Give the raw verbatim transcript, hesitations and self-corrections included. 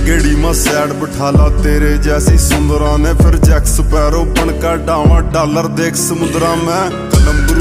गेड़ी में सैड बिठाला तेरे जैसी सुंदरा ने, फिर जैक स्पैरो बनकर डावा डॉलर देख समुद्रा में। कलम